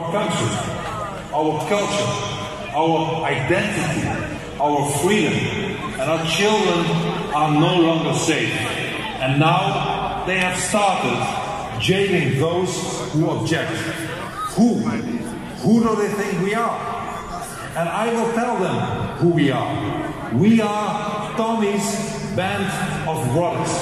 our country, our culture, our identity, our freedom, and our children are no longer safe. And now they have started jailing those who object. Who do they think we are? And I will tell them who we are. We are Tommy's Band of Brothers.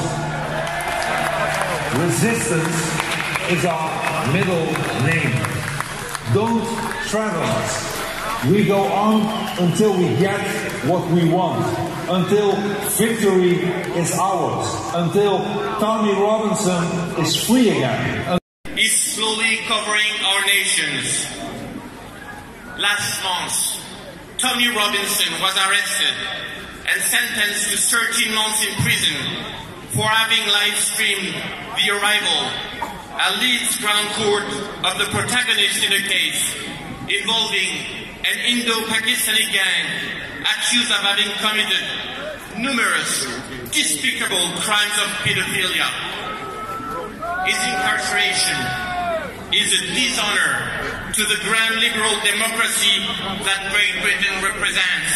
Resistance is our middle name. Don't tread on us. We go on until we get what we want, until victory is ours, until Tommy Robinson is free again. Is slowly covering our nations. Last month, Tommy Robinson was arrested and sentenced to 13 months in prison for having live-streamed the arrival at Leeds Crown Court of the protagonist in a case involving an Indo-Pakistani gang accused of having committed numerous despicable crimes of pedophilia. His incarceration is a dishonor to the grand liberal democracy that Great Britain represents.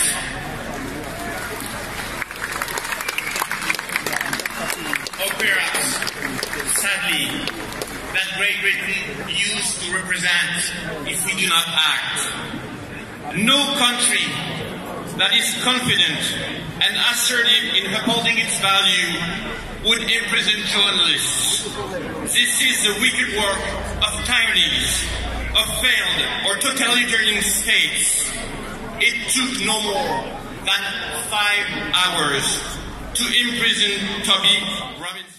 Or perhaps, sadly, that Great Britain used to represent if we do not act. No country that is confident and assertive in upholding its value would imprison journalists. This is the wicked work of tyrannies, of failed or totalitarian states. It took no more than 5 hours to imprison Tommy Robinson.